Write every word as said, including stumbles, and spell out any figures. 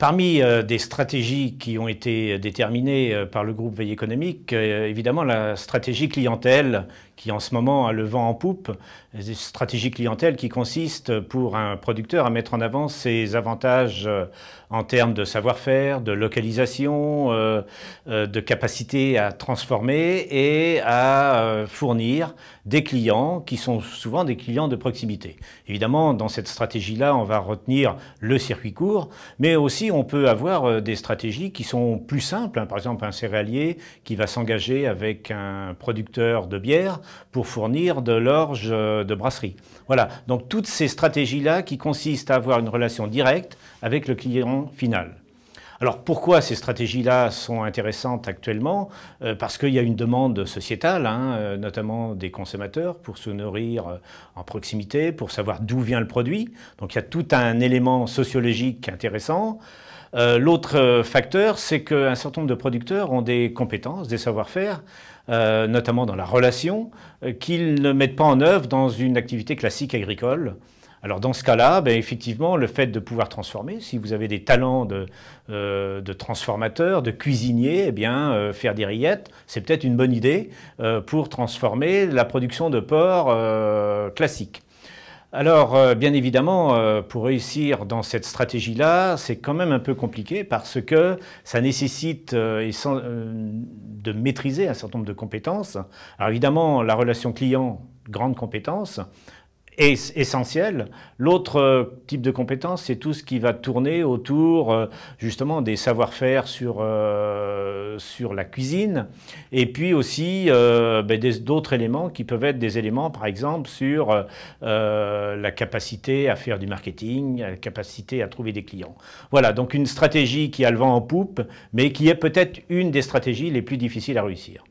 Parmi euh, des stratégies qui ont été déterminées euh, par le groupe Veille économique, euh, évidemment la stratégie clientèle qui en ce moment a le vent en poupe, une stratégie clientèle qui consiste pour un producteur à mettre en avant ses avantages euh, en termes de savoir-faire, de localisation, euh, euh, de capacité à transformer et à euh, fournir des clients qui sont souvent des clients de proximité. Évidemment, dans cette stratégie-là, on va retenir le circuit court, mais aussi on peut avoir des stratégies qui sont plus simples. Par exemple, un céréalier qui va s'engager avec un producteur de bière pour fournir de l'orge de brasserie. Voilà, donc toutes ces stratégies-là qui consistent à avoir une relation directe avec le client final. Alors pourquoi ces stratégies-là sont intéressantes actuellement? euh, Parce qu'il y a une demande sociétale, hein, euh, notamment des consommateurs, pour se nourrir euh, en proximité, pour savoir d'où vient le produit. Donc il y a tout un élément sociologique intéressant. Euh, L'autre facteur, c'est qu'un certain nombre de producteurs ont des compétences, des savoir-faire, euh, notamment dans la relation, euh, qu'ils ne mettent pas en œuvre dans une activité classique agricole. Alors dans ce cas-là, ben, effectivement, le fait de pouvoir transformer, si vous avez des talents de, euh, de transformateur, de cuisinier, eh bien, euh, faire des rillettes, c'est peut-être une bonne idée euh, pour transformer la production de porc euh, classique. Alors, euh, bien évidemment, euh, pour réussir dans cette stratégie-là, c'est quand même un peu compliqué parce que ça nécessite euh, sans, euh, de maîtriser un certain nombre de compétences. Alors évidemment, la relation client, grande compétence, est essentiel. L'autre type de compétence, c'est tout ce qui va tourner autour euh, justement des savoir-faire sur, euh, sur la cuisine et puis aussi euh, ben, d'autres éléments qui peuvent être des éléments par exemple sur euh, la capacité à faire du marketing, la capacité à trouver des clients. Voilà, donc une stratégie qui a le vent en poupe mais qui est peut-être une des stratégies les plus difficiles à réussir.